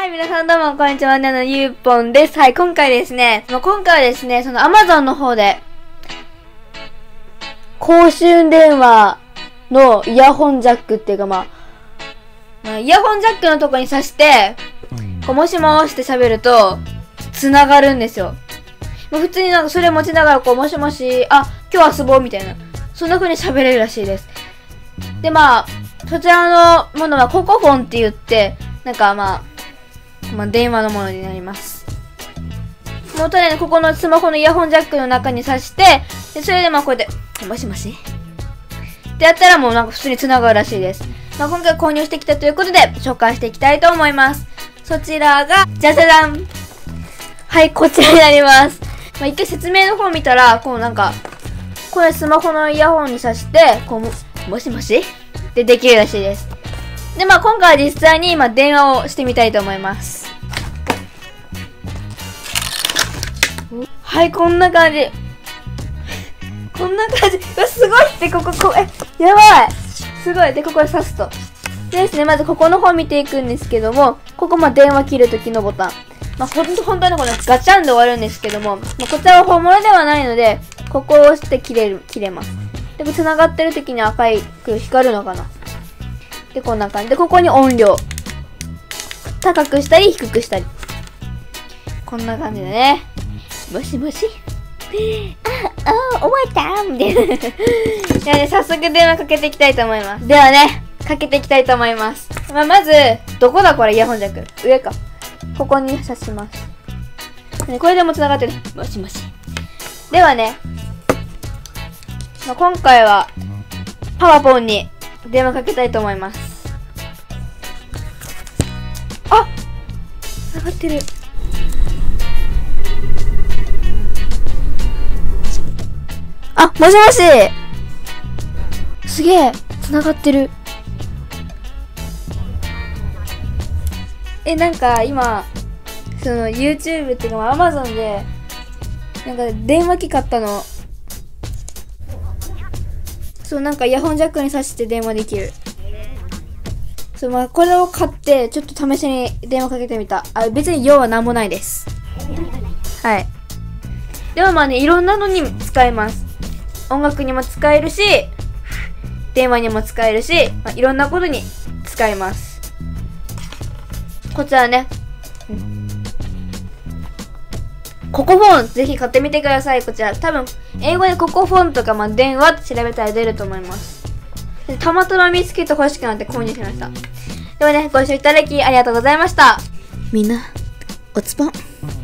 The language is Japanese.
はい、皆さんどうもこんにちは、ゆうぽんです。はい、今回はですね、その Amazon の方で、公衆電話のイヤホンジャックっていうかイヤホンジャックのとこに挿して、もしもーしって喋ると、繋がるんですよ。普通にそれ持ちながらもしもし、あ、今日遊ぼうみたいな。そんな風に喋れるらしいです。で、そちらのものはココフォンって言って、電話のものになります。もうとね、ここのスマホのイヤホンジャックの中に挿して、で、それでこうやって、もしもしってやったらもう普通に繋がるらしいです。今回購入してきたということで、紹介していきたいと思います。そちらが、じゃじゃじゃん！はい、こちらになります。一回説明の方見たら、これスマホのイヤホンに挿して、もしもしでできるらしいです。で、今回は実際に電話をしてみたいと思います。はい、こんな感じ。こんな感じ。うわ、すごいって、やばいすごい。で、ここで挿すと。でですね、まずここの方見ていくんですけども、ここ電話切るときのボタン。本当にこのガチャンで終わるんですけども、こちらは本物ではないので、ここを押して切れます。で、繋がってるときに赤い光るのかな。で、こんな感じで、ここに音量。高くしたり低くしたり。こんな感じでね。もしもし終わったみたいな。ではね、早速電話かけていきたいと思います。ではね、かけていきたいと思います。まず、どこだこれ、イヤホンジャック。上か。ここに挿します。これでも繋がってる。もしもし。ではね、今回は、パワポンに電話かけたいと思います。あ！繋がってる。あ、もしもし！すげえ！繋がってる。今、YouTube っていうかAmazon で、電話機買ったの。イヤホンジャックに挿して電話できる。これを買って、ちょっと試しに電話かけてみた。別に用はなんもないです。はい。でもいろんなのに使えます。音楽にも使えるし、電話にも使えるし、いろんなことに使えます。こちらね。ココフォン、ぜひ買ってみてください。こちら。多分、英語でココフォンとか、電話って調べたら出ると思います。たまたま見つけて欲しくなって購入しました。ではね、ご視聴いただきありがとうございました。みんな、おつぽん。